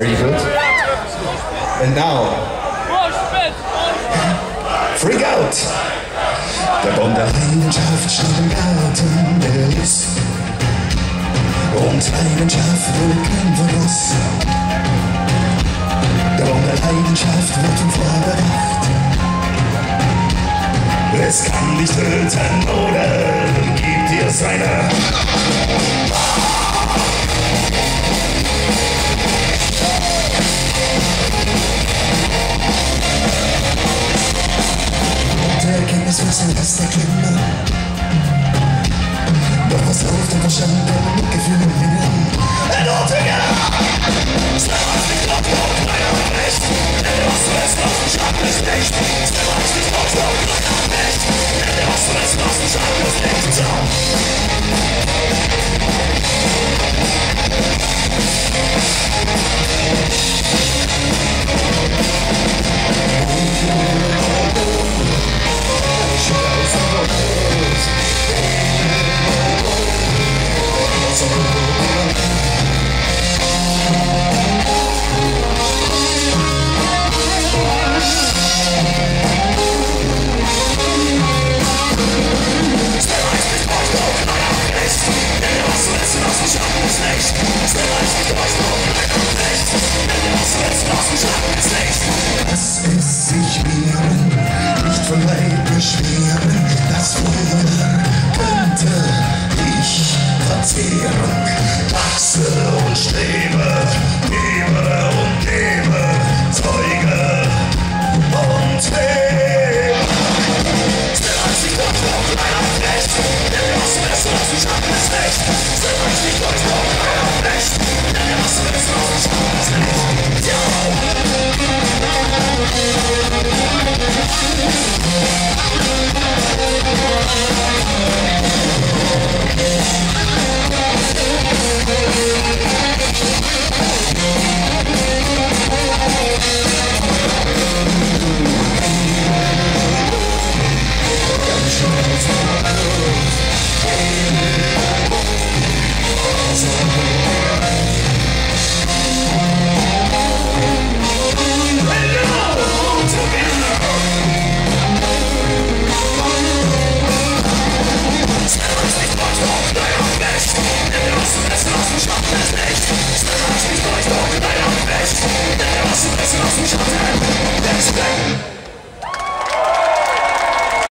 Good. And now, Freak Out! Der Baum der Leidenschaft steht im Garten der Lust. Und Leidenschaft will kein Verlust. Der Baum der Leidenschaft wird von vorbedacht. Es kann dich töten oder gibt dir seine. Der Erkenntniswasser ist der Klimmer. Doch was auf dem Verstand der Mitgefühl hin? Ein Notfinger! Schneller als die Glocke und kleiner nicht. Denn der was du es draußen schaffen ist nicht. Schneller als die Glocke und kleiner nicht. Denn der was du es draußen schaffen ist nicht.